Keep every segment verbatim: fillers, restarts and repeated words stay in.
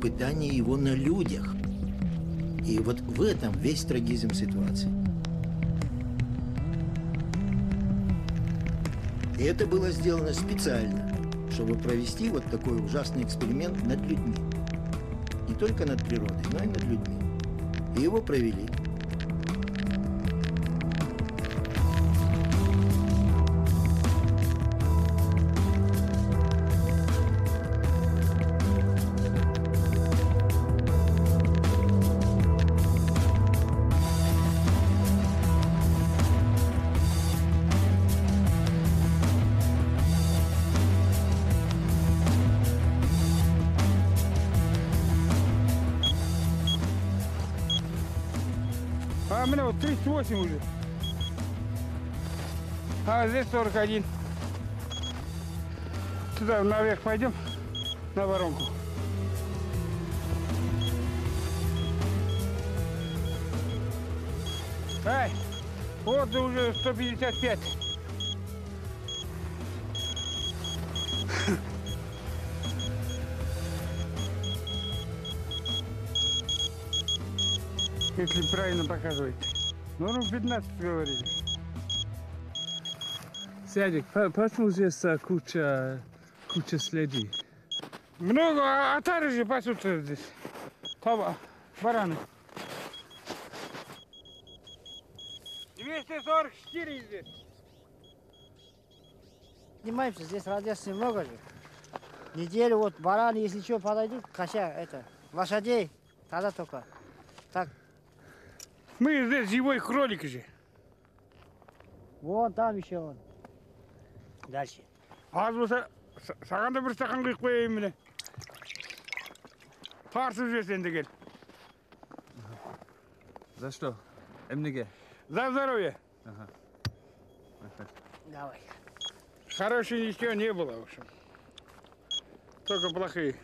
испытание его на людях. И вот в этом весь трагизм ситуации. И это было сделано специально, чтобы провести вот такой ужасный эксперимент над людьми. Не только над природой, но и над людьми. И его провели. А у меня вот тридцать восемь уже. А здесь сорок один. Туда наверх пойдем, на воронку. Ай, вот уже сто пятьдесят пять. Если правильно показывать. Ну, ну, пятнадцать говорили. Сядик, почему здесь куча, куча следы? Много отары же пасутся здесь. Там бараны. двести сорок четыре здесь. Понимаешь, здесь радиации много же. Неделю вот бараны, если что, подойдут, кося, это, лошадей, тогда только. Так. Мы здесь живой кролик же. Вон там еще он. Дальше. Аз болса, саған да бір стақан құйып қояйын міне. Тартып жіберсең де кел. За что? Эмнеге? За здоровье. Ага. Давай. Хорошего ничего не было, в общем. Только плохие.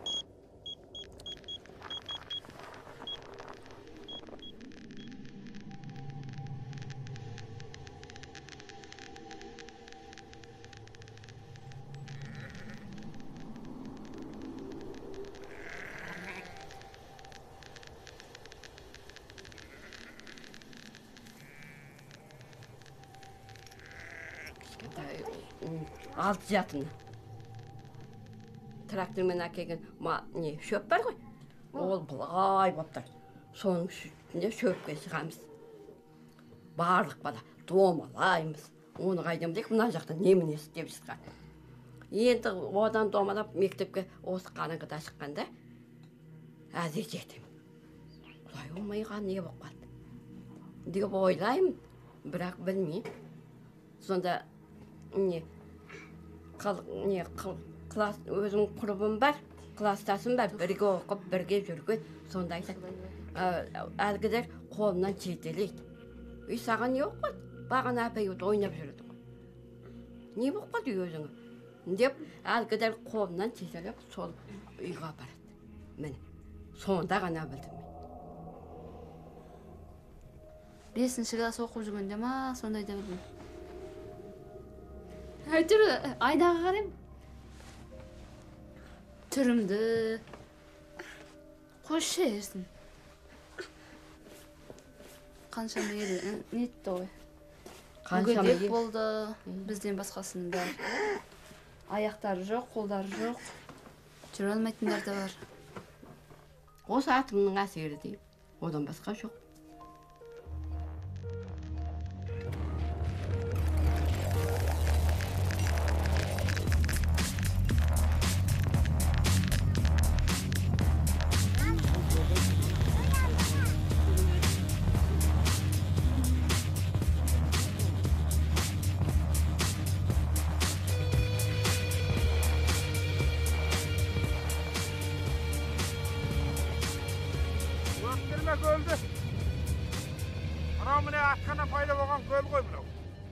Алты жатыны. Трактормен әкелген не шөп бар ғой. Ол былай боптар. Соның үстінде шөпке шығамыз. Барлық бала домалаймыз. Оны қайдам дейік, мына жақта немене істеп жатқан. Енді одан домалап мектепке осы қараңғыда шыққанда әзер жетемін. Құдай болмайға не болып қалды деп ойлаймын, бірақ білмеймін. Сонда не не класс өзім құрбым бар, класстасым бар, бірге оқып, бірге жүрген. Сонда айтады, әлгілер қолымнан жетелейді. Үй саған не болып қалды? Бағана әпейот ойнап жүрді ғой. Не болып қалды өзіңе? Деп әлгілер қолымнан жетелеп, сол үйға барады. Міне, сонда ғана білдім мен. Бесінші класс оқып жүргенде ма, сондайда білдім. Әйтір, айдағы қарайым. Түрімді қойшы ерсін. Қаншама еді, нетті ғой. Мүгедек болды, бізден басқасының бар. Аяқтары жоқ, қолдары жоқ. Жүре алмайтындар да бар. Осы атымның әсері дейм, одан басқа жоқ. Kölde. Ana mine atkandan payda bolgan köl koy mına.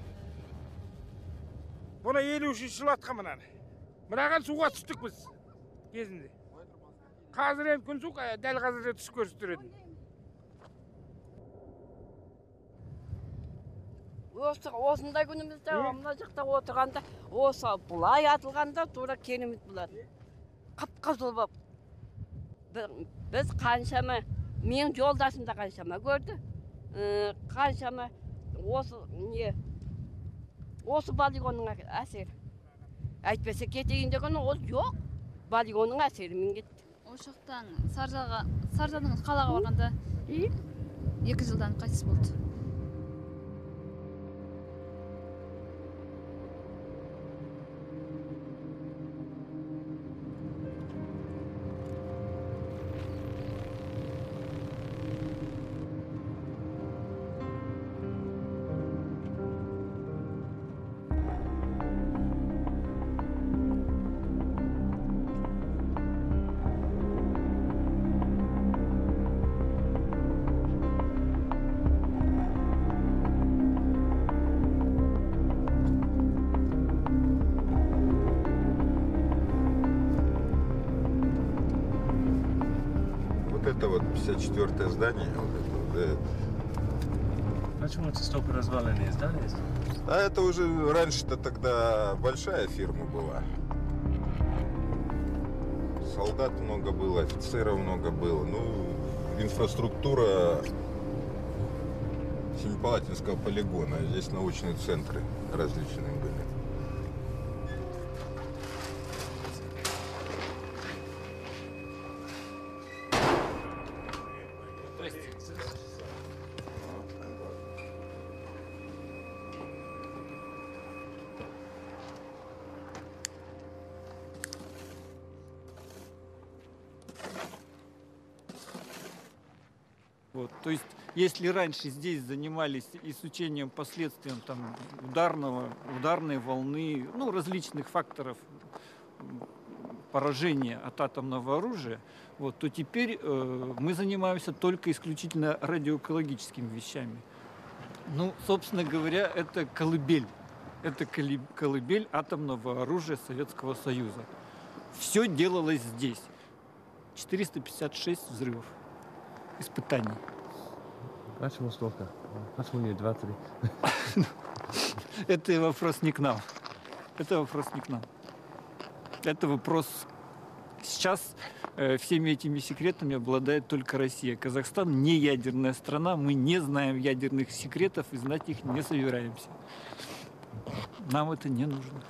Buna elүү üçüncü jыл atkan mınаны. Mınаған суға түстік біз кезінде. Қазір hem күн су, дәл қазір түс көрсетіреді. Осындай күнімізде, мына жақта отырғанда, осы бұлай атылғанда тура кеніміз болады. Қап-қызыл болып. біз қаншама, мен жолдасым да қаншама көрді. Қаншама осы не осы полигонның әсері. Әйтпесе кетейін деген ол жоқ. Полигонның әсерімен кетті. Ошақтан Саржалға, Саржалдың қалаға барғанда екі жылдан қайтыс болды. Это вот пятьдесят четвёртое здание. Вот это, да. Почему это столько разваленные здания? А это уже раньше-то тогда большая фирма была. Солдат много было, офицеров много было. Ну, инфраструктура Семипалатинского полигона. Здесь научные центры различные были. Вот, то есть, если раньше здесь занимались изучением последствий там, ударного, ударной волны, ну, различных факторов поражения от атомного оружия, вот, то теперь э, мы занимаемся только исключительно радиоэкологическими вещами. Ну, собственно говоря, это колыбель. Это колыбель атомного оружия Советского Союза. Все делалось здесь. четыреста пятьдесят шесть взрывов. Испытаний. Почему столько? Почему не два-три? Это вопрос не к нам. Это вопрос не к нам. Это вопрос... Сейчас э, всеми этими секретами обладает только Россия. Казахстан не ядерная страна, мы не знаем ядерных секретов и знать их не собираемся. Нам это не нужно.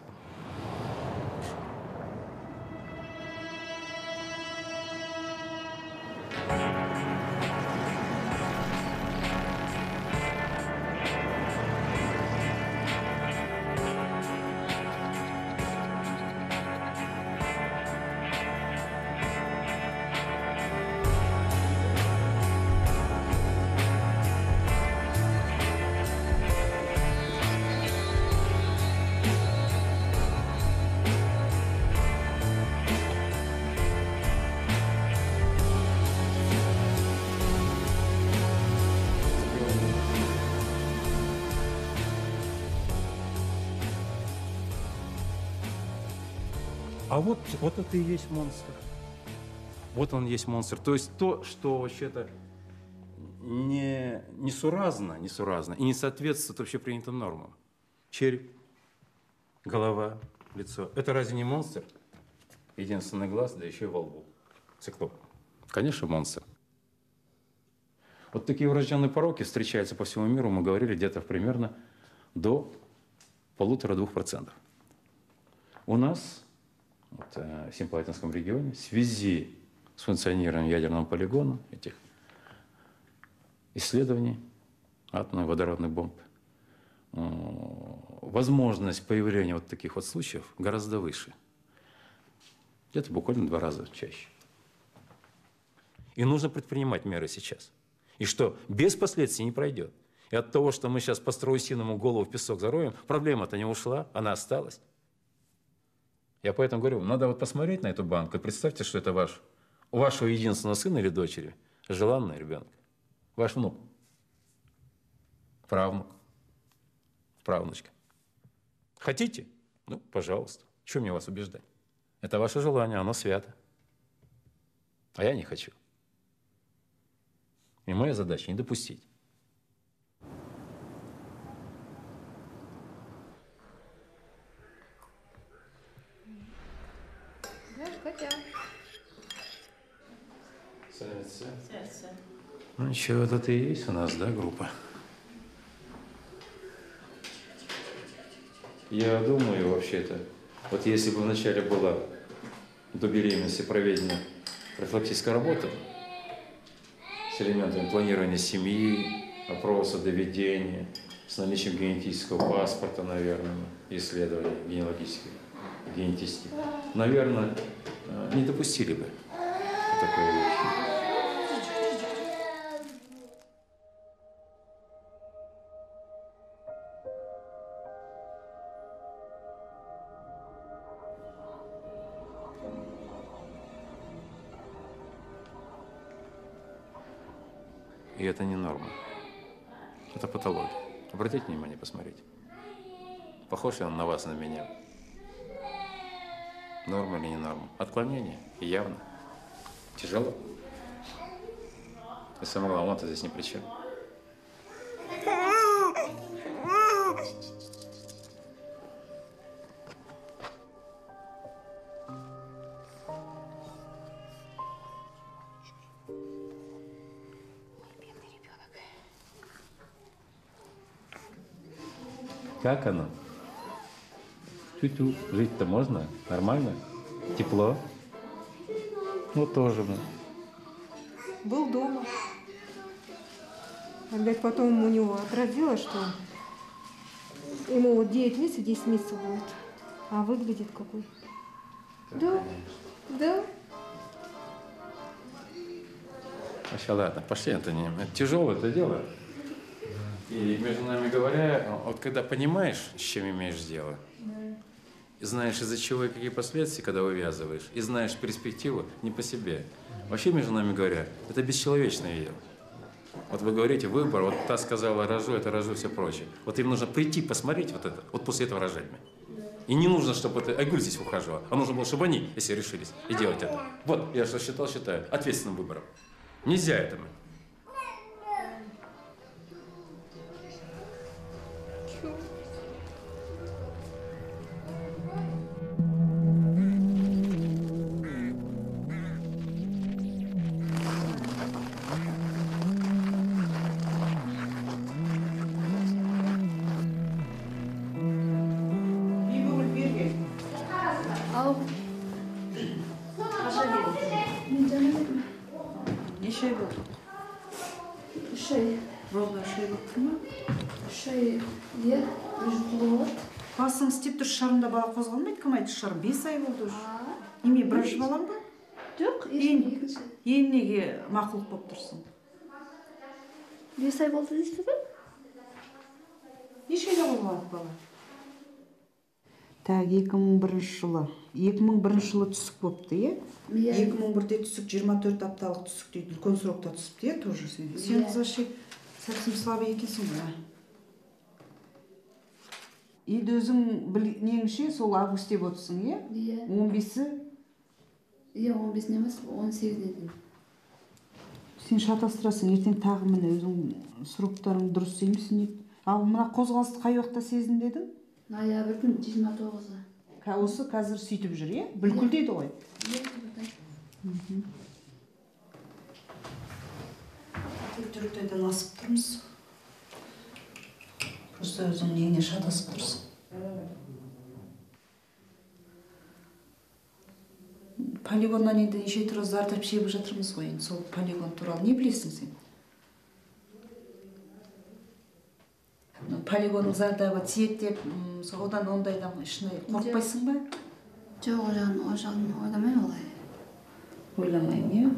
А вот, вот это и есть монстр. Вот он есть монстр. То есть то, что вообще-то не, несуразно, несуразно и не соответствует общепринятым нормам. Череп, голова, лицо. Это разве не монстр? Единственный глаз, да еще и во лбу. Циклоп. Конечно, монстр. Вот такие врожденные пороки встречаются по всему миру, мы говорили, где-то примерно до полутора-двух процентов. У нас вот, в Семипалатинском регионе в связи с функционированием ядерного полигона, этих исследований атомных водородных бомб, возможность появления вот таких вот случаев гораздо выше. Где-то буквально в два раза чаще. И нужно предпринимать меры сейчас. И что без последствий не пройдет. И от того, что мы сейчас по страусиному голову в песок зароем, проблема-то не ушла, она осталась. Я поэтому говорю, надо вот посмотреть на эту банку и представьте, что это ваш, у вашего единственного сына или дочери желанный ребенок, ваш внук, правнук, правнучка. Хотите? Ну, пожалуйста. Чего мне вас убеждать? Это ваше желание, оно свято. А я не хочу. И моя задача не допустить. Ну ничего, это и есть у нас, да, группа? Я думаю, вообще-то, вот если бы вначале была до беременности проведена профилактическая работа с элементами планирования семьи, опроса, доведения, с наличием генетического паспорта, наверное, исследований генеалогических, генетических, наверное, не допустили бы такой вещи. И это не норма. Это патология. Обратите внимание, посмотрите. Похож ли он на вас, на меня? Норма или не норма? Отклонение. И явно. Тяжело. И самое главное, он-то здесь ни при чем. Как оно? Тю-тю. Жить-то можно? Нормально? Тепло? Ну, тоже, да. Был дома. Опять потом у него отразилось, что ему вот девять месяцев, десять месяцев будет. А выглядит какой. Так, да, конечно. да. Вообще, ладно, пошли, Антонин. Это тяжелое это дело. И между нами говоря, вот когда понимаешь, с чем имеешь дело, и знаешь, из-за чего и какие последствия, когда вывязываешь, и знаешь перспективу не по себе. Вообще, между нами говоря, это бесчеловечное дело. Вот вы говорите, выбор, вот та сказала, рожу, это рожу, все прочее. Вот им нужно прийти, посмотреть вот это, вот после этого рожать. И не нужно, чтобы это Айгуль здесь ухаживала, а нужно было, чтобы они, если решились, и делать это. Вот, я что считал, считаю, ответственным выбором. Нельзя этому. Басың істеп тұр шарында бала қозғалмайды, кім айтты шар бес ай болды уже. Неме бірінші балаң ба? Жоқ, екінші. Енеге мақұлық болып тұрсың. бес ай болды дейсіз бе? Неше айда болған бала? Так, екі мың бірінші жылы. екі мың бірінші жылы түсік болыпты, е? екі мың бірде түсік жиырма төрт апталық түсік дейді. Үлкен срокта түсіпті, е, тоже сен. Сен қыз вообще совсем слабый екенсің ба? Енді өзің неңше сол августте отырсың, е? Иә. он бесі? Иә, он бесіне емес, он сегізіне дейін. Сен шатастырасың, ертең тағы міне өзің сроктарың дұрыс емесін. Ал мына қозғалысты қай уақытта сездің дедің? Ноябрьдің жиырма тоғызы. Осы қазір сөйтіп жүр, е? Бүлкілдейді ғой? Иә, Түріктеден асып тұрмыз. Просто өзің неңе шатасып тұрсың. Полигоннан енді неше түрі зардап шегіп жатырмыз ғой. Сол полигон туралы не білесің сен? Полигонның зардабы тиеді деп, одан ондайдан ішіне қорқпайсың ба? Жоқ, о жағын, о жағын ойламаймын олай. Ойламаймын, е?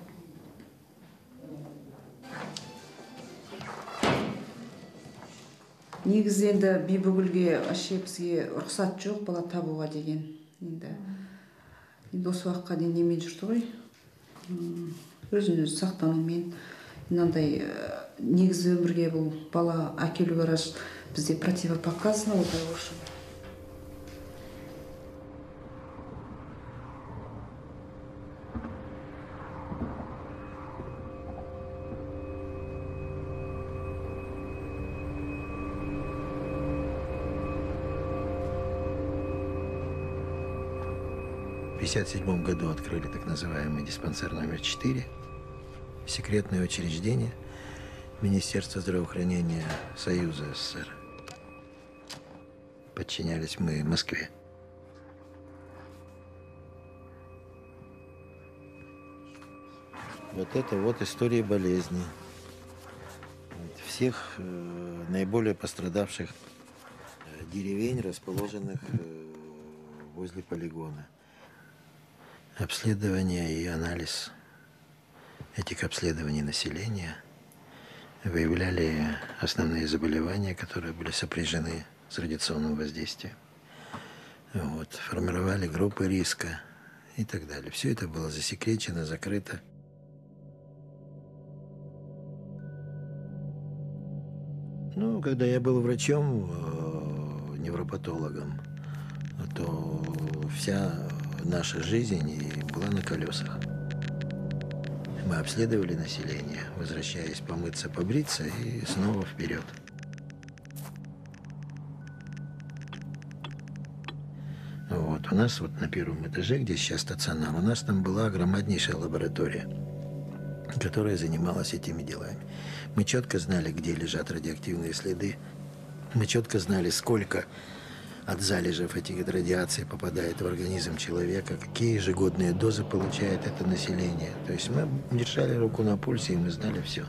Негізі енді Бибігүлге вообще бізге рұқсат жоқ бала табуға деген. Енді осы уақытқа дейін немен жүрді ғой. Өзін өзі сақтанумен. Мынандай негізі өмірге бұл бала әкелуге рас бізде противопоказано олай осы. В пятьдесят седьмом году открыли так называемый диспансер номер четыре. секретное учреждение Министерства здравоохранения Союза СССР. Подчинялись мы Москве. Вот это вот история болезни. Всех э, наиболее пострадавших деревень, расположенных э, возле полигона. Обследование и анализ этих обследований населения выявляли основные заболевания, которые были сопряжены с радиационным воздействием. Вот, формировали группы риска и так далее. Все это было засекречено, закрыто. Ну, когда я был врачом, э, невропатологом, то вся наша жизнь была на колесах. Мы обследовали население, возвращаясь помыться, побриться и снова вперед. Вот, у нас вот на первом этаже, где сейчас стационар, у нас там была громаднейшая лаборатория, которая занималась этими делами. Мы четко знали, где лежат радиоактивные следы. Мы четко знали, сколько от залежев этих радиаций попадает в организм человека, какие ежегодные дозы получает это население. То есть мы держали руку на пульсе, и мы знали все.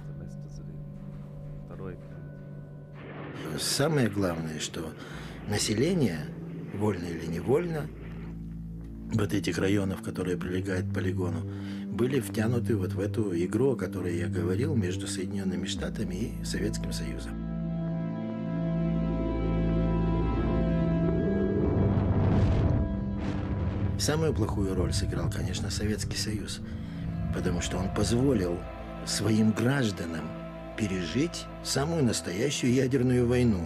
Самое главное, что население, вольно или невольно, вот этих районов, которые прилегают к полигону, были втянуты вот в эту игру, о которой я говорил, между Соединенными Штатами и Советским Союзом. Самую плохую роль сыграл, конечно, Советский Союз, потому что он позволил своим гражданам пережить самую настоящую ядерную войну.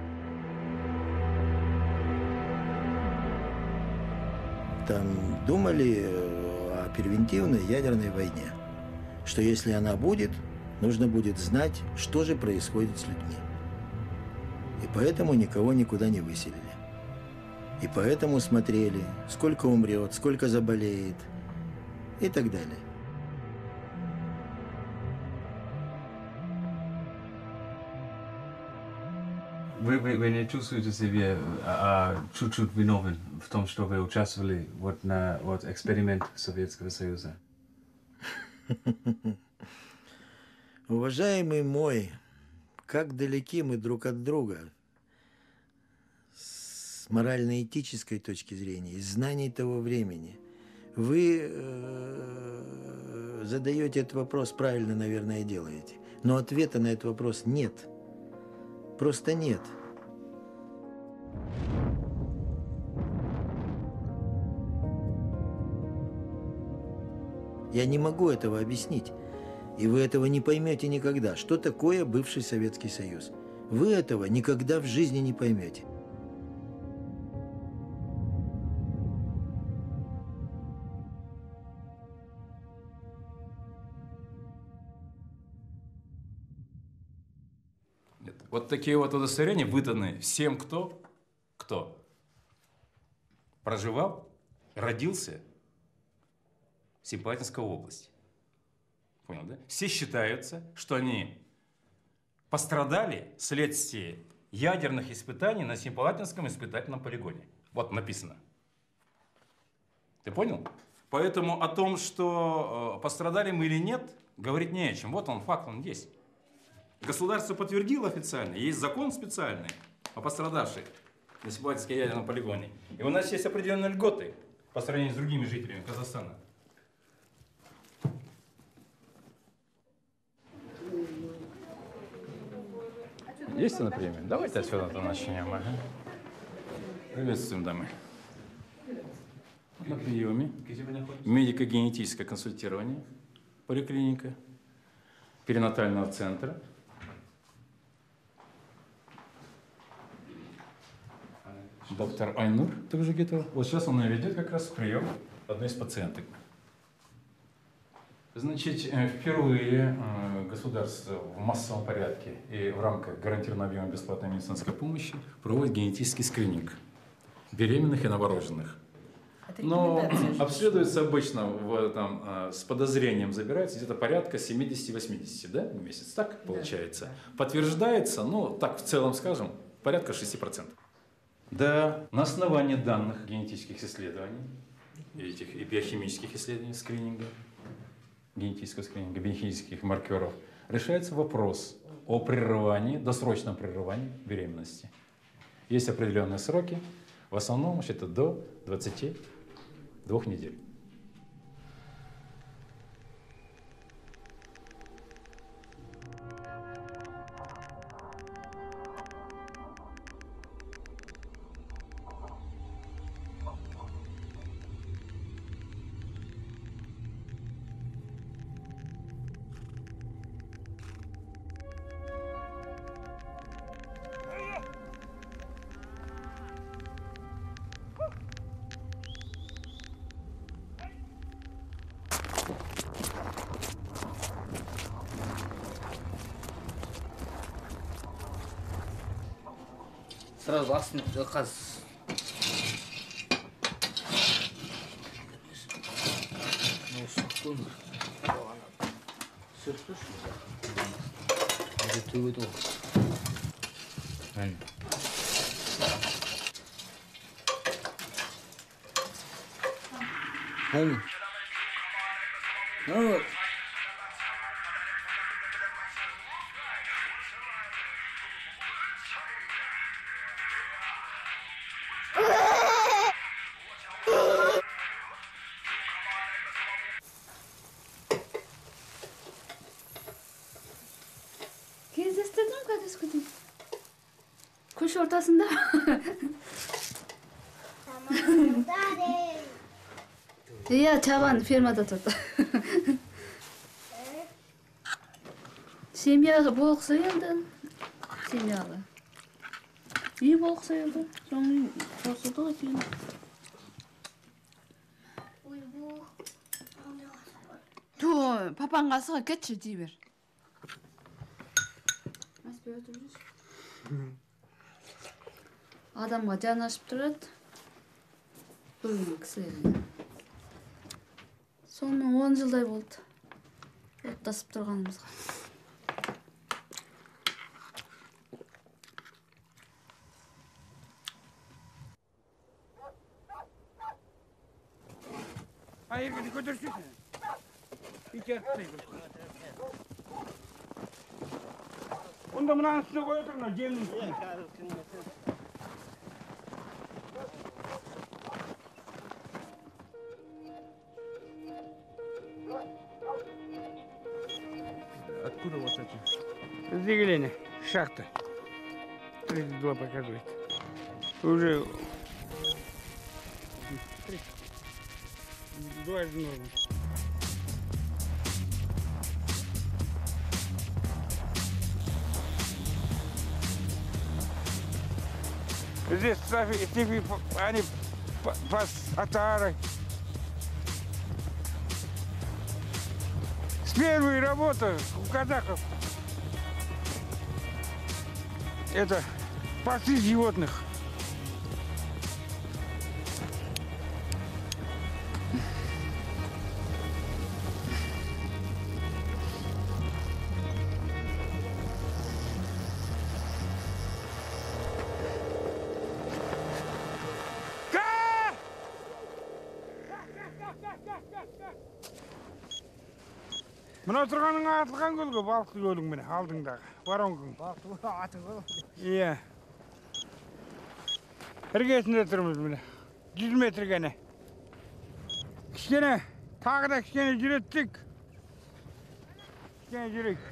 Там думали о превентивной ядерной войне, что если она будет, нужно будет знать, что же происходит с людьми. И поэтому никого никуда не выселили. И поэтому смотрели, сколько умрет, сколько заболеет и так далее. Вы, вы, вы не чувствуете себя а, чуть-чуть виновен в том, что вы участвовали вот на вот эксперимент Советского Союза? Уважаемый мой, как далеки мы друг от друга с морально-этической точки зрения, из знаний того времени. Вы э, задаете этот вопрос правильно, наверное, делаете. Но ответа на этот вопрос нет. Просто нет. Я не могу этого объяснить. И вы этого не поймете никогда. Что такое бывший Советский Союз? Вы этого никогда в жизни не поймете. Вот такие вот удостоверения выданы всем, кто, кто проживал, родился в Семипалатинской области. Понял, да? Все считаются, что они пострадали вследствие ядерных испытаний на Семипалатинском испытательном полигоне. Вот написано. Ты понял? Поэтому о том, что пострадали мы или нет, говорить не о чем. Вот он, факт, он есть. Государство подтвердило официально, есть закон специальный о пострадавших на Семипалатинском ядерном полигоне. И у нас есть определенные льготы по сравнению с другими жителями Казахстана. Есть на премию? Давайте отсюда начнем. Ага. Приветствуем, дамы. На приеме. Медико-генетическое консультирование. Поликлиника. Перинатального центра. Доктор Айнур также где-то. Вот сейчас он ведет как раз прием одной из пациенток. Значит, впервые государство в массовом порядке и в рамках гарантированного объема бесплатной медицинской помощи проводит генетический скрининг беременных и новорожденных. Но обследуется обычно в этом, э, с подозрением забирается где-то порядка семидесяти-восьмидесяти, да, в месяц, так получается. Подтверждается, ну, так в целом скажем, порядка шести процентов. Да, на основании данных генетических исследований, этих и биохимических исследований, скрининга, генетического скрининга, биохимических маркеров, решается вопрос о прерывании, досрочном прерывании беременности. Есть определенные сроки, в основном это до двадцати двух недель. Сразу астын қаз. Hani? Ne var? Кездестірдім кәдес күтім. Көш ортасында. Иә, чабан фермада тұрды. Семьяға болықса енді. Семьяға. Үй болықса енді. Соң қосылды ғой кейін. Ту, папаң қасыға кетші дей бер. Адамға жан ашып тұрады. Бөлімі кісілеріне. Соның он жылдай болды. Оттасып тұрғанымызға. Айырғыны көтерсің. Икеріп Onda mınaның üstüne koy oturma, gelin üstüne. Откуда вот эти? С двигателя, шахта. тридцать два показывает. Уже... Дважды норм. Здесь типы, они пас отары. С первой работы у казахов. Это пасы животных. Мына тұрғаның атылған көлгі, балықты көлің міне, алдыңдағы, воронкың. Балықты аты көл. Иә. Іргесінде тұрмыз міне, жүз метр ғана. Кішкене, тағы да кішкене жүреттік. Кішкене жүрек.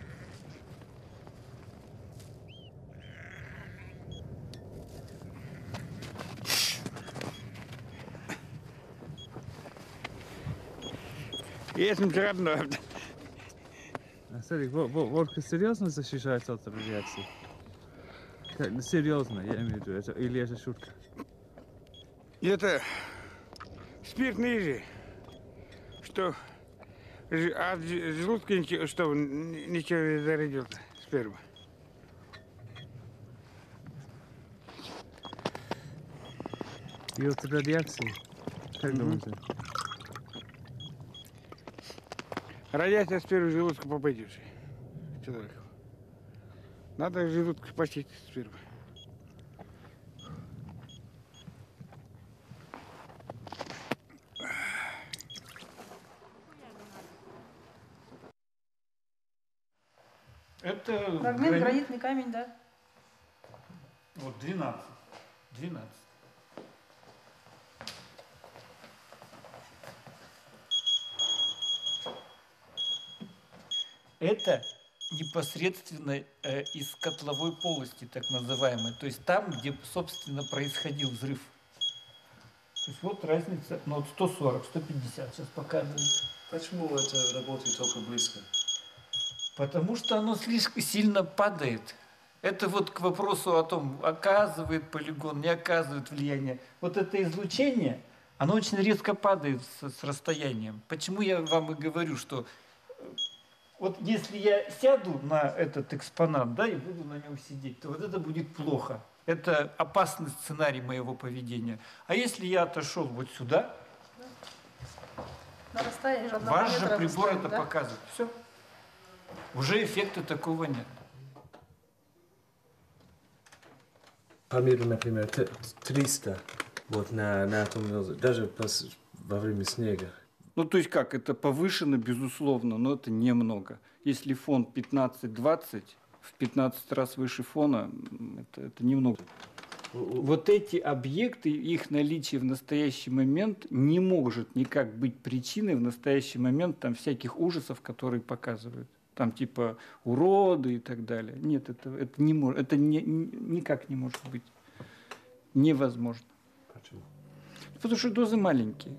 Есім шығатын да. Смотри, водка серьезно защищается от радиации? Серьезно, я имею в виду, это, или это шутка? Это спиртный же, что от желудка ничего, что ничего не зарядился сперма. И от радиации? Как думаете? Радиация с первого желудка попадевшей человеку. Надо желудок почистить сперва. Это Фрагмент грани- гранитный камень, да? Вот двенадцать. двенадцать. Это непосредственно э, из котловой полости, так называемой. То есть там, где, собственно, происходил взрыв. То есть вот разница, ну вот сто сорок, сто пятьдесят сейчас показывает. Почему это работает только близко? Потому что оно слишком сильно падает. Это вот к вопросу о том, оказывает полигон, не оказывает влияние. Вот это излучение, оно очень резко падает с, с расстоянием. Почему я вам и говорю, что вот если я сяду на этот экспонат, да, и буду на нем сидеть, то вот это будет плохо. Это опасный сценарий моего поведения. А если я отошел вот сюда, На расстоянии же одного ваш же метра прибор стоит, это да? показывает. Все. Уже эффекта такого нет. По миру, например, т- триста вот на, на атом, даже пос- во время снега. Ну, то есть как, это повышено, безусловно, но это немного. Если фон пятнадцать-двадцать, в пятнадцать раз выше фона, м, это, это немного. Вот эти объекты, их наличие в настоящий момент не может никак быть причиной в настоящий момент там всяких ужасов, которые показывают. Там типа уроды и так далее. Нет, это, это, не может, это не, ни- никак не может быть. Невозможно. Почему? Потому что дозы маленькие.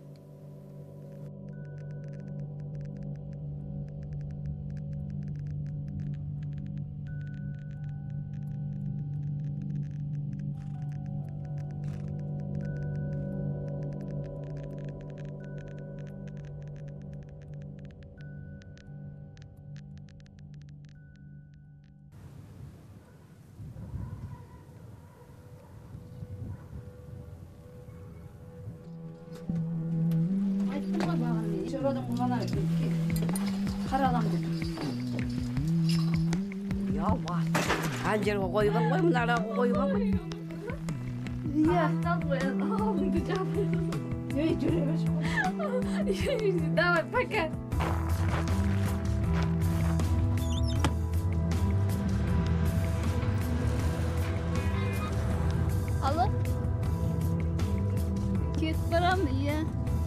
Ayттым ғой бағана мен шөродің ғана қара адам деп. Яуа, ана жерге қойған ғой, мына араға қойған ғой. Иә, ақталды ғой, алдыңды жабылды. Ей, жүре берші. Давай, пока. Алло? Кетіп барамын, иә.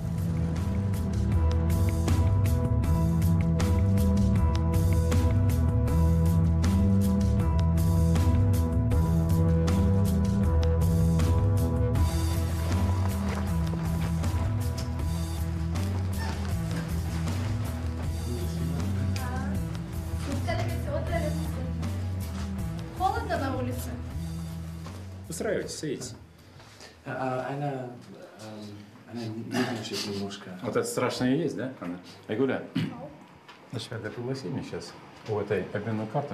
Холодно на улице? Устраивайтесь, садитесь. А, а, она, эм, она нервничает немножко. Вот это страшное и есть, да, Анна? Айгуля, значит, это пригласили сейчас у этой обменную карту.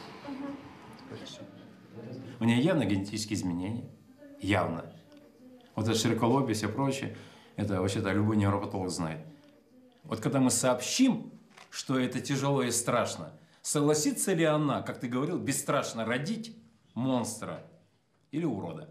У нее явно генетические изменения. Явно. Вот это широколобие и все прочее, это вообще-то любой невропатолог знает. Вот когда мы сообщим, что это тяжело и страшно, согласится ли она, как ты говорил, бесстрашно родить монстра или урода?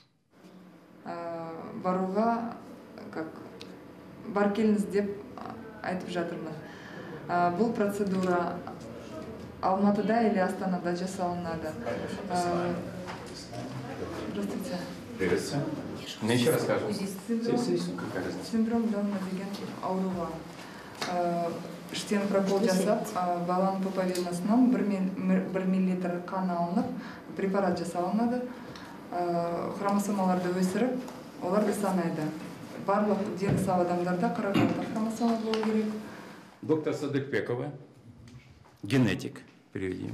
Баруға как бар келіңіз деп айтып жатырмын. А, Бұл процедура Алматыда или Астанада жасалынады. А, Здравствуйте. Приветствую. Мне еще расскажу. Синдром, Какая разница? синдром Дауна деген ауруға а, іштен прокол жасап, а, баланың пуповинасынан бір мен- бір миллилитр қан алынып, препарат жасалынады. А, Хромосомаларды өсіріп, оларды санайды. Барлық дені сау адамдарда қырық алты хромосома болу керек. Доктор Садыкбекова, генетик, переведем.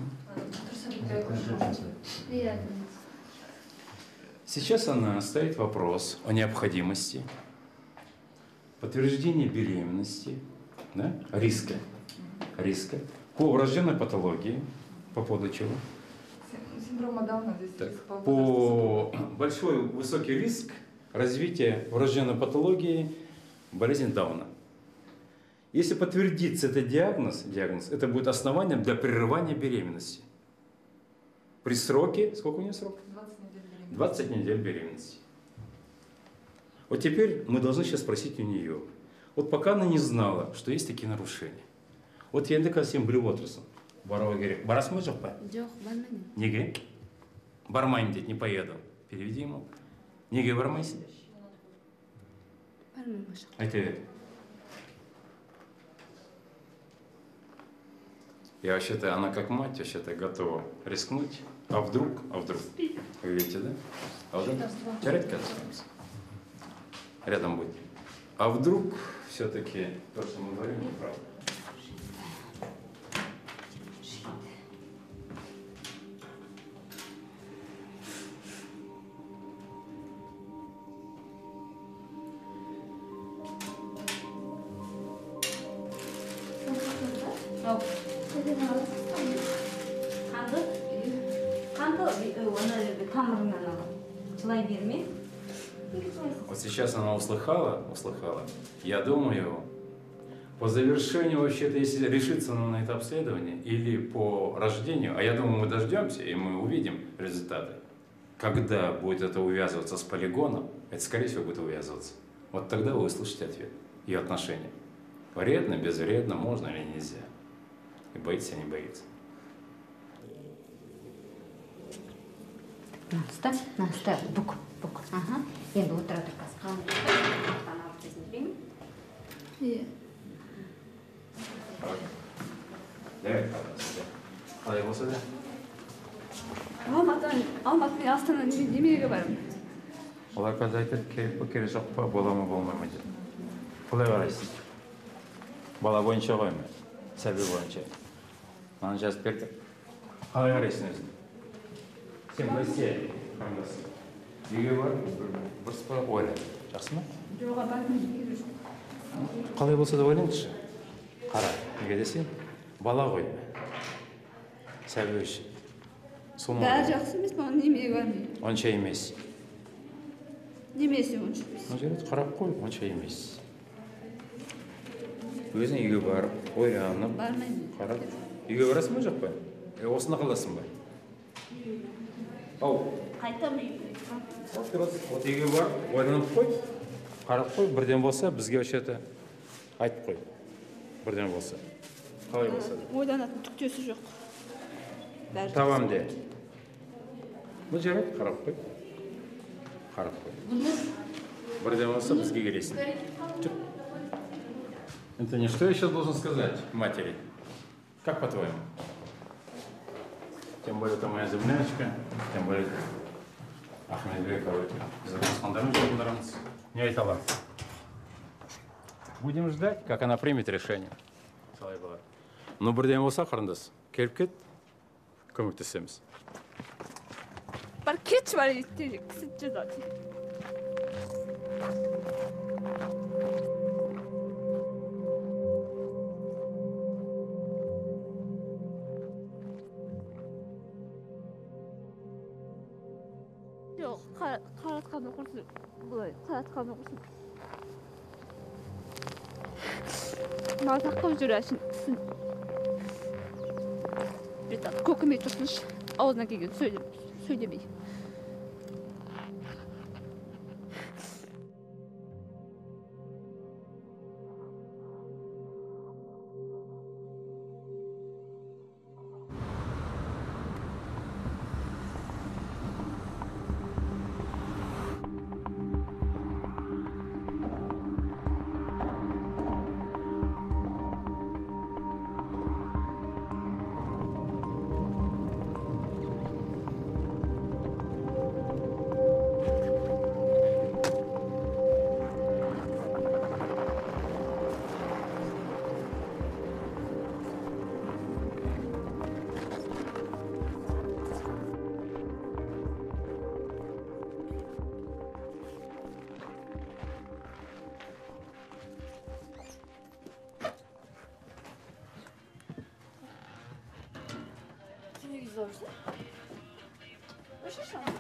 Иә. Сейчас она ставит вопрос о необходимости подтверждения беременности, да, риска, риска по врожденной патологии, по поводу чего? Син- Синдрома Дауна здесь Так, риск по по большой высокий риск развития врожденной патологии болезнь Дауна. Если подтвердится этот диагноз, диагноз, это будет основанием для прерывания беременности. При сроке, сколько у нее срок? двадцать недель беременности. Вот теперь мы должны сейчас спросить у нее. Вот пока она не знала, что есть такие нарушения. Вот я енді сен біліп отырсың. Баруға керек. Барасың ба, жоқ па? Жоқ, бармаймын. Неге? Бармайын дейді, не поеду. Переведи ему. Неге бармайсың? Бармаймын башқа. Айта бер. Я вообще-то, она как мать вообще-то готова рискнуть. А вдруг? А вдруг? Вы видите, да? А вдруг? Жарить останется. Рядом будет. А вдруг все-таки то, что мы говорим, неправда? Вот сейчас она услыхала, услыхала. Я думаю, по завершению вообще-то, если решится она на это обследование или по рождению, а я думаю, мы дождемся и мы увидим результаты. Когда будет это увязываться с полигоном, это, скорее всего, будет увязываться. Вот тогда вы услышите ответ и отношения. Вредно, безвредно, можно или нельзя. И боится, не боится. Ставь, на, ставь, бук, бук, ага. Енді отыра тұрқасы қалың тұрқаны алып кезіндіреймін. Иә. Давай, қалай, қалай болса да? Алматыдан, Алматыдан Астанадан немеге барамын. Олар қазір айтады, керек па, керек жоқ па, бола ма, болмай ма деп. Қалай қарайсыз? Бала бойынша ғой ма? Сәби бойынша. Маған жазып берді. Қалай қарайсың өзің? Сен білсе, қандасың. Үйге барып, бір сыпырақ ойла. Жақсы ма? Жоға бармын, үйге жоқ. Қалай болса да ойлаңызшы. Қара, неге десең, бала ғой. Сәби үшін. Бәрі жақсы емес, маған немеге бармын. Онша емес. Немесі онша емес. Ол жерде қарап қой, онша емес. Өзің үйге барып, ойланып, қарап. Үйге барасың ба, жоқ па? Осыны қаласың ба? Ау. Қайтам үйге. Вот үйге барып, ойланып қой, қарап қой, бірден болса, бізге вообще-то айтып қой. Бірден болса. Қалай болса да. Ойланатын түктесі жоқ. Табам де. Бұл жарайды, қарап қой. Қарап қой. Бірден болса, бізге келесің. Антони, что я сейчас должен сказать матери? Как по-твоему? Тем более, это моя землячка, тем более, Ахмедбек, не айтала. Будем ждать, как она примет решение. Ну, бірден болса, қарындас, келіп кет, көмектесеміз. Бар кетші бар еттері, кісі жүзады. Жоқ, қаратқан оқырсын, бұлай, қаратқан оқырсын. Маған таққып жүр әшін. Көкіме тұрсыншы, аузына келген сөйлемей.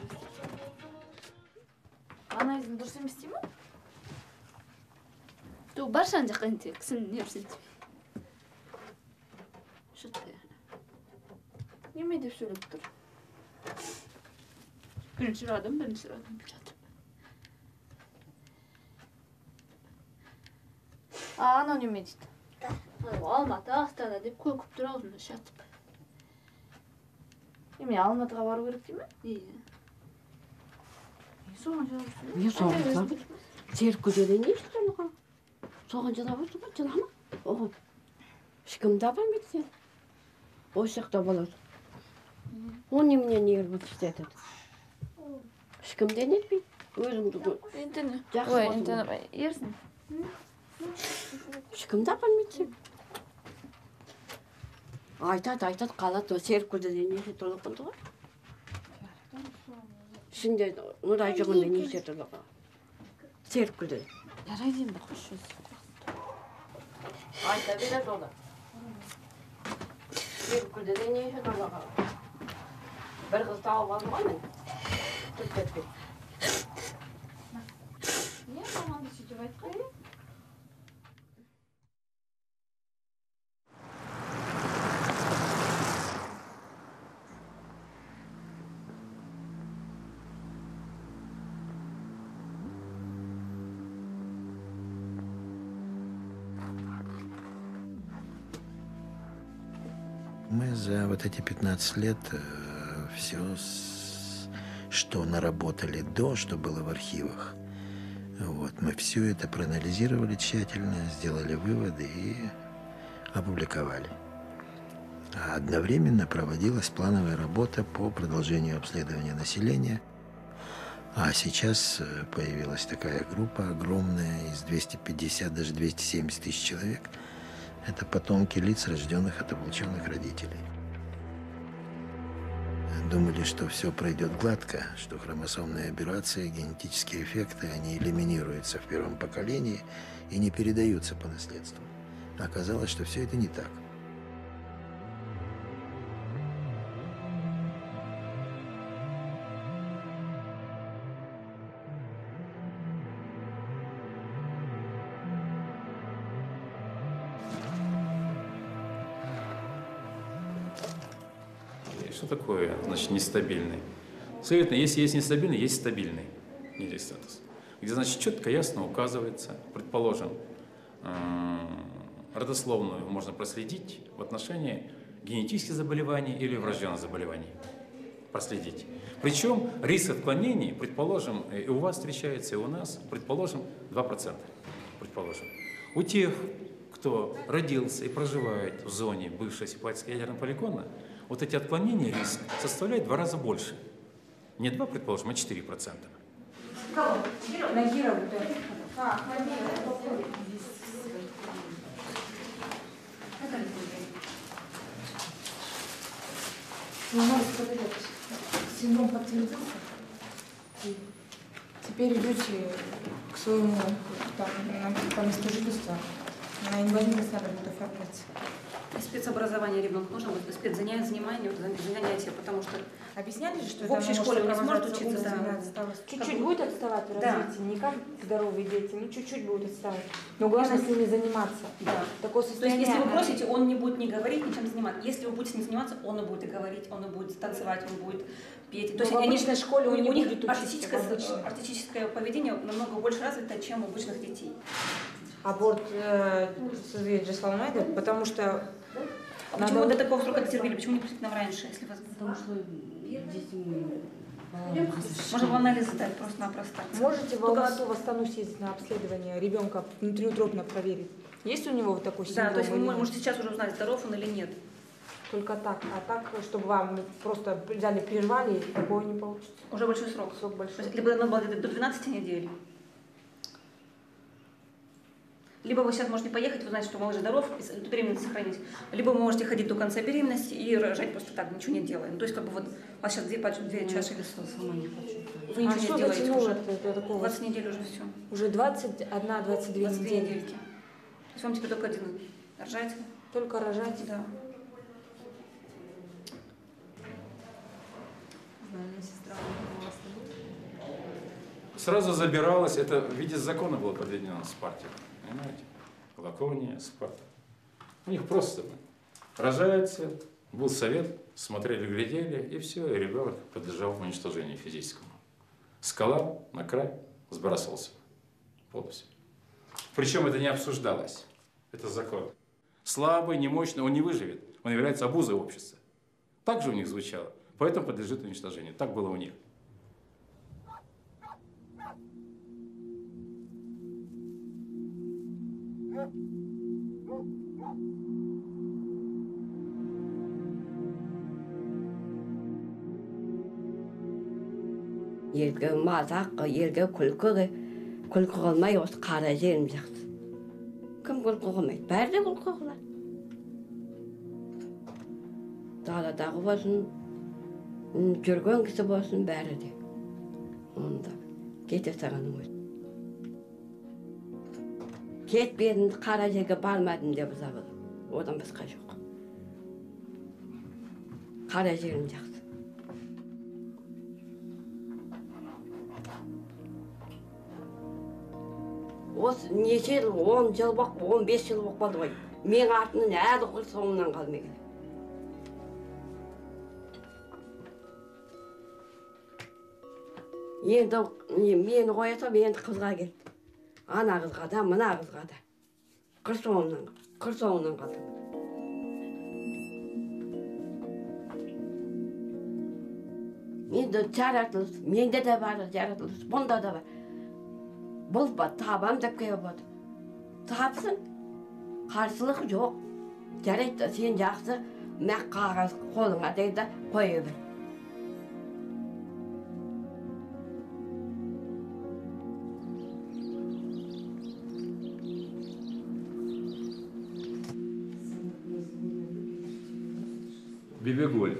Анализін дұрыс емес деймін? баршан жаққа инте кісінің университеті. Шытты. Неме деп сөйлеп тұр? Бірінші сұрадым, бірінші сұрадым жатып. А, анау неме дейді? Алматы, Астана деп көкіп тұр аузында шатып. Еме, Алматыға бару керек дейме? Иә. Соған жалап Не соған жалап? Церквіде не істер? Соған жалап отырма, жалама. Оғын. Ешкімді апармайды сен. Осы жақта болады. Он немене не еріп істетеді. Ешкімден етпейді. Өзіңді Ентені. жақсы Ой, болсын. ентені ерсін. Ешкімді апармайды сен. Айтады, айтады, қалады. Церквіде не істетіп отырған ғой. Şimdi oraya çıkınca ne işletir baba? Çerkülde. Yaraydım bak şu. Ayta biraz ola. Çerkülde de ne işletir baba? Bir kız daha var mı? Tut tut tut. Niye komanda sütü var? Мы за вот эти пятнадцать лет э, все, что наработали до, что было в архивах, вот, мы все это проанализировали тщательно, сделали выводы и опубликовали. А одновременно проводилась плановая работа по продолжению обследования населения. А сейчас появилась такая группа огромная, из двухсот пятидесяти, даже двухсот семидесяти тысяч человек. Это потомки лиц, рожденных от ополченных родителей. Думали, что все пройдет гладко, что хромосомные операции, генетические эффекты, они элиминируются в первом поколении и не передаются по наследству. Оказалось, что все это не так. Что такое, значит, нестабильный? Советно, если есть нестабильный, есть стабильный недостатус. Где, значит, четко, ясно указывается, предположим, родословную можно проследить в отношении генетических заболеваний или врожденных заболеваний. Проследить. Причем риск отклонений, предположим, и у вас встречается, и у нас, предположим, два процента. Предположим. У тех, кто родился и проживает в зоне бывшего сепаратистского ядерного полигона, вот эти отклонения риск составляют в два раза больше. Не два, предположим, а четыре процента. Синдром подтвердился. Теперь идете к своему там, по месту жительства на инвалидность надо будет оформлять. Спецобразование ребенку нужно будет, спецзанятия, занимания, занятия, потому что объясняли же, что в общей школе он не сможет учиться. Да. Чуть-чуть будет отставать в развитии, да. Не как здоровые дети, ну чуть-чуть будет отставать. Но главное с ними заниматься. Да. Такое состояние. То есть, если вы просите, он не будет не говорить, ничем заниматься. Если вы будете с ним заниматься, он и будет и говорить, он и будет танцевать, он будет петь. То есть, в обычной школе он не у них будет артистическое, артистическое поведение намного больше развито, чем у обычных детей. Аборт создаёт же сломает, потому что а почему надо... до такого срока дотерпели? Почему не пустить нам раньше, если вас... Потому что дети... Можно в анализ сдать просто-напросто. Можете в Алмату, в Астану съездить на обследование, ребенка внутриутробно проверить. Есть у него вот такой синдром? Да, то есть вы можете сейчас уже узнать, здоров он или нет. Только так. А так, чтобы вам просто взяли, прервали, такого не получится. Уже большой срок. Срок большой. То есть, либо надо было до двенадцати недель. Либо вы сейчас можете поехать, вы знаете, что малыш здоров, беременность сохранить. Либо вы можете ходить до конца беременности и рожать просто так, ничего не делая. Ну, то есть, как бы вот у вас сейчас две, две чаши весов. Сама не хочу. Вы ничего а не что делаете уже. Такого? двадцать недель уже все. Уже двадцать одна двадцать две недели. недельки. То есть вам теперь только один рожать. Только рожать? Да. Сразу забиралось, это в виде закона было подведено с партией, понимаете? Лакония, Спарта. У них просто рожается, был совет, смотрели, глядели, и все, и ребенок подлежал уничтожению физическому. Скала на край сбрасывался полностью. Причем это не обсуждалось. Это закон. Слабый, немощный, он не выживет. Он является обузой общества. Так же у них звучало. Поэтому подлежит уничтожению. Так было у них. Елге мазақ, елге күлкі, күлкі қылмай осы қара жерім жақсы. Кім күлкі қылмайды? Бәрі де күлкі қылады. Даладағы болсын, жүрген кісі болсын, бәрі де. Онда кете сағаның өзі. Кетпедім, қара жерге бармадым деп забыл. Одан басқа жоқ. Қара жерім жақсы. Осы неше жыл, он жыл боқ, он бес жыл боқ болды ғой. Мен артынан әлі құр соңынан қалмай келеді. Енді мені қоя сап, енді қызға келді. Ана қызға да, мына қызға да. Қыр соңынан, қыр соңынан қалдым. Енді жаратылыс, менде де бар жаратылыс, бұнда да бар. Бұл ба табам деп келіп отыр. Тапсын, қарсылық жоқ. Жарайды, сен жақсы, мәк қағаз қолыңа дейді, қойы бір. Бибигуль.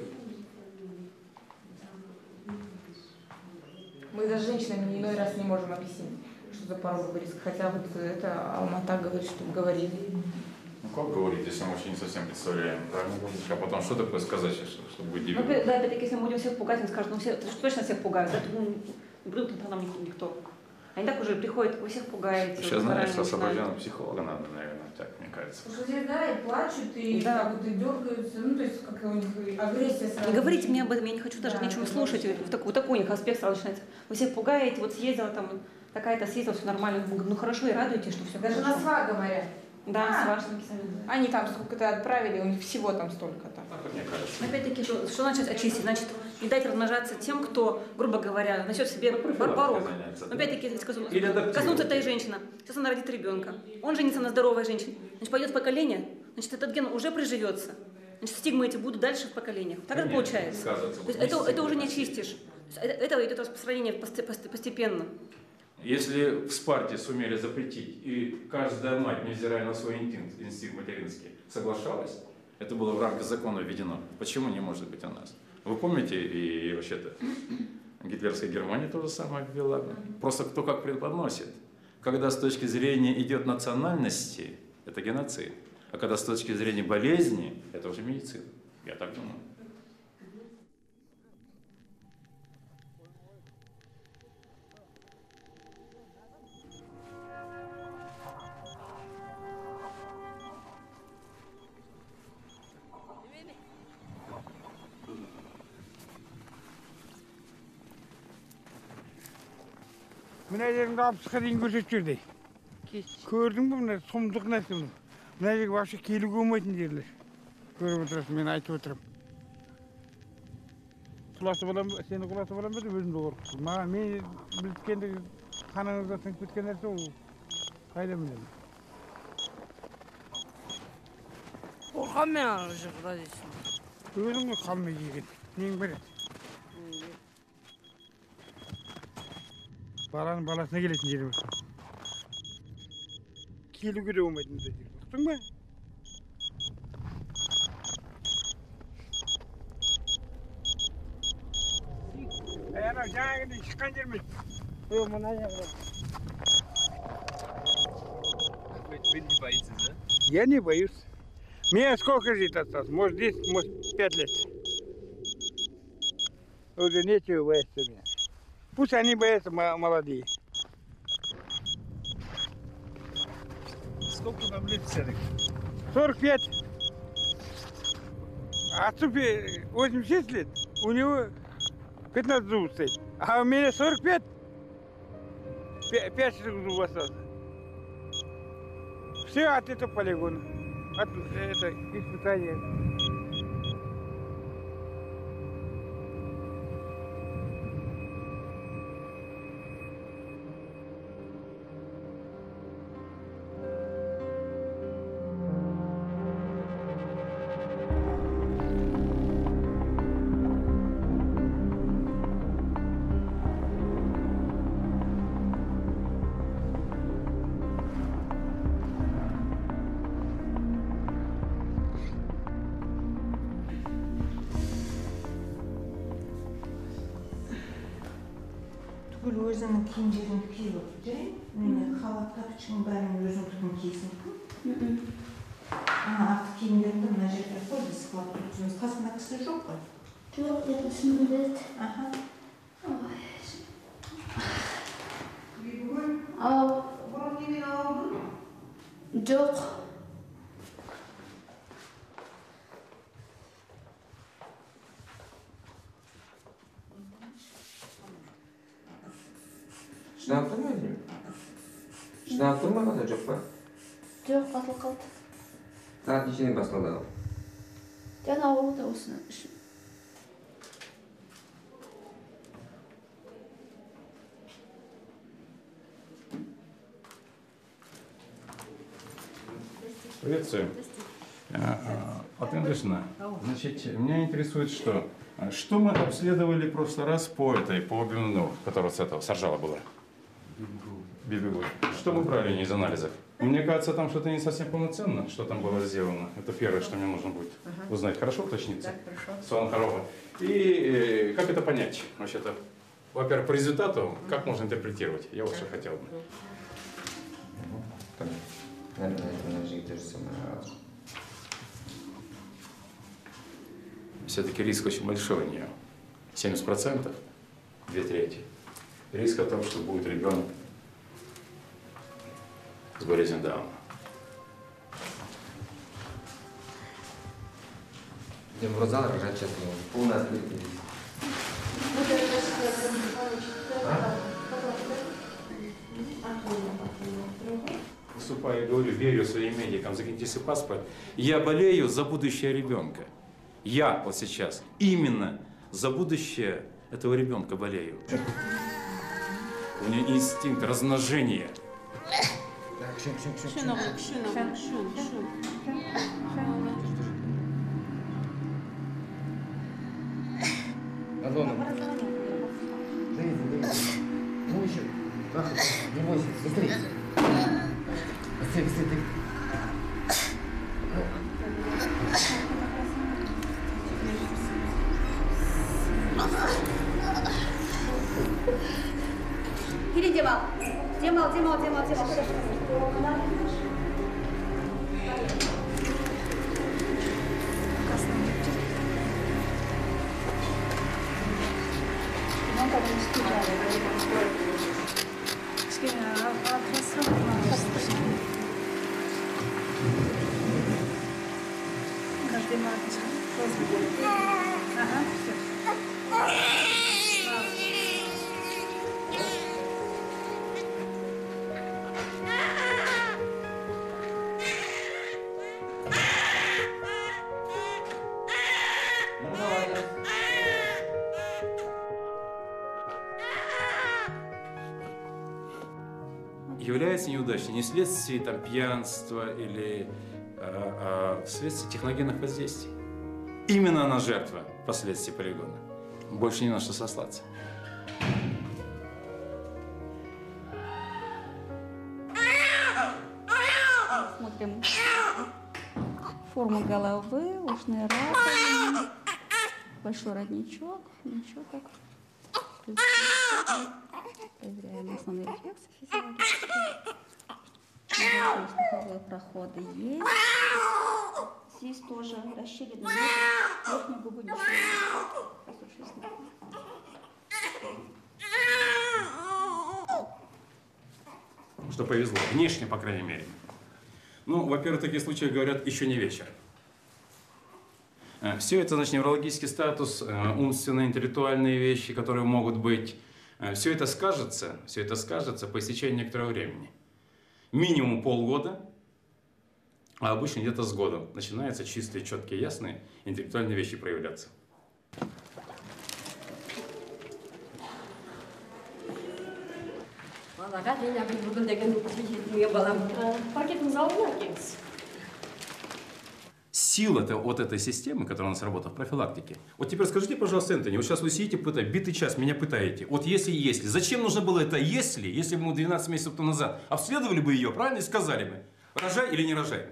Мы даже женщинам иной раз не можем объяснить, что за пороговый риск. Хотя вот это Алмата говорит, что говорили. Ну как говорить, если мы вообще не совсем представляем, правильно? А потом что такое сказать, что, что будет дебил? Ну, да, опять-таки, если мы будем всех пугать, он скажет, ну все, точно всех пугают, да, ну, не придут к нам никто. Они так уже приходят, вы всех пугаете. Сейчас знаешь, что освобожденного психолога надо, наверное, так, мне кажется. Потому что здесь, да, и плачут, и да. так вот, и дергаются, ну, то есть, как у них агрессия сразу. Не говорите мне об этом, я не хочу даже да, ничего слушать, вот такой, вот такой у них аспект сразу начинается. Вы всех пугаете, вот съездила там, такая-то съездила, все нормально, ну хорошо, и радуйтесь, что все даже хорошо. на СВА говорят. Да, а, с вашим написали. Они там сколько-то отправили, у них всего там столько-то. Мне кажется. Опять-таки, что, что значит очистить? Значит, не дать размножаться тем, кто, грубо говоря, носит в себе порог. Опять-таки, коснуться этой женщины. Сейчас она родит ребенка. Он женится на здоровой женщине. Значит, пойдет в поколение, значит, этот ген уже приживется. Значит, стигмы эти будут дальше в поколениях. Так это получается. То есть это, это уже не очистишь. Это идет распространение постепенно. Если в Спарте сумели запретить, и каждая мать, невзирая на свой инстинкт, инстинкт материнский, соглашалась, это было в рамках закона введено. Почему не может быть у нас? Вы помните, и вообще-то гитлерская Германия то же самое ввела. Просто кто как преподносит. Когда с точки зрения идет национальности, это геноцид. А когда с точки зрения болезни, это уже медицина. Я так думаю. Mına yerinde apsıqa дейін көрсетіп жүрді. Көрдің бі мына сұмдық нәрсе мұны? Мына жерге вообще келуге болмайтын жерлер. Көріп отырасың, мен айтып отырмын. Құласы болам ба, сені құласы болам ба деп өзімді қорқытып. Маған мен біліткенде қаныңызда сіңіп кеткен нәрсе ол қайда білемін. Қорқам мен ары жақта дейсің. Өзің ғой қалмай келген. Нең бар еді? Баланың баласына келетін жері бар. Келуге де болмайтын жер. Ұқтың ба? Ай, анау жаңағыдан шыққан жер ме? Ой, мына жағында. Вы не боитесь, да? Я не боюсь. Мне сколько жить осталось? Может, десять, может, пять лет. Уже нечего бояться меня. Пусть они боятся молодые. Сколько нам лет царик? сорок пять. Отцу восемьдесят шесть лет, у него пятнадцать зубов стоит. А у меня сорок пять, пять зубов осталось. Все от этого полигона, от этого испытания. Түгіл өзіңнің киімдеріңді киіп отыр, міне халат тапшының бәрін өзіңдікін киесің. Ана ақ киімдеріңді мына жерге қой, біз қылап тұрмыз. Қасында кісі жоқ қой? Жоқ, деді Сүмбілет. Аха. Ау. Бұрын немен ауырдың? Жоқ. Шыдап тұрма деймін? Шыдап тұрма ғана жоқ па? Жоқ, басылып қалды. Сағат нешеден басылды ал? Жаңа ауырды осыны үшін. Приветствую. Атендышна, значит, меня интересует, что что мы обследовали в прошлый раз по этой, по бивну, которая с этого соржала была? Бибигу. Что мы брали из анализов? Мне кажется, там что-то не совсем полноценно, что там было сделано. Это первое, что мне нужно будет узнать. Хорошо уточниться? Так, хорошо. Салам Харова. И э, как это понять? Вообще-то, во-первых, по результату, как можно интерпретировать? Я вот что хотел бы. Все-таки риск очень большой у нее. семьдесят процентов, две трети. Риск о том, что будет ребенок с болезнью Дауна. Идем в родзал, рожать сейчас полный открытый риск. Выступаю и говорю, верю своим медикам, закиньте себе паспорт. Я болею за будущее ребенка. Я вот сейчас именно за будущее этого ребенка болею. У нее инстинкт размножения. Так, шум, шум, шум. Шын, оғыл, шын, оғыл, шын, шын. Алена, Давид, Давид. Ну еще, трахай, не бойся, быстрее. Быстрее, быстрее, ты. Или Демал. Демал, Демал, Демал, Демал. Каждый матч. Ага, все. Является неудачей не вследствие там, пьянства или а, а вследствие техногенных воздействий. Именно она жертва последствий полигона. Больше не на что сослаться. Смотрим форму головы, ушная раковина, большой родничок, ничего так. Проверяем основные рефлексы физиологические. Слуховые проходы есть. Здесь тоже расщелины. Верхнюю губу не Что повезло, внешне, по крайней мере. Ну, во-первых, такие случаи говорят, еще не вечер. Все это, значит, неврологический статус, умственные, интеллектуальные вещи, которые могут быть. Все это скажется, все это скажется по истечении некоторого времени. Минимум полгода, а обычно где-то с годом начинаются чистые, четкие, ясные интеллектуальные вещи проявляться. Сила-то вот этой системы, которая у нас работает в профилактике. Вот теперь скажите, пожалуйста, Энтони, вот сейчас вы сидите, пытаете, битый час меня пытаете. Вот если, если. Зачем нужно было это если, если бы мы двенадцать месяцев тому назад обследовали бы ее, правильно, и сказали бы, рожай или не рожай?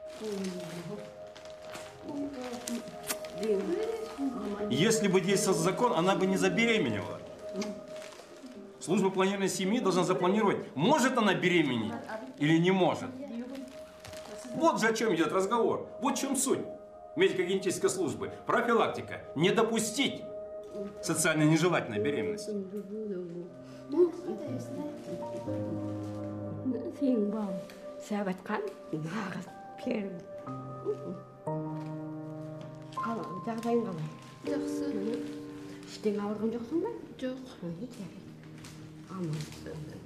Если бы действовал закон, она бы не забеременела. Служба планирования семьи должна запланировать, может она беременеть или не может. Вот же о чем идет разговор. Вот в чем суть медико-генетической службы. Профилактика. Не допустить социально нежелательной беременности. Жақсы. Ештеңе ауырған жоқсың ба? Жоқ.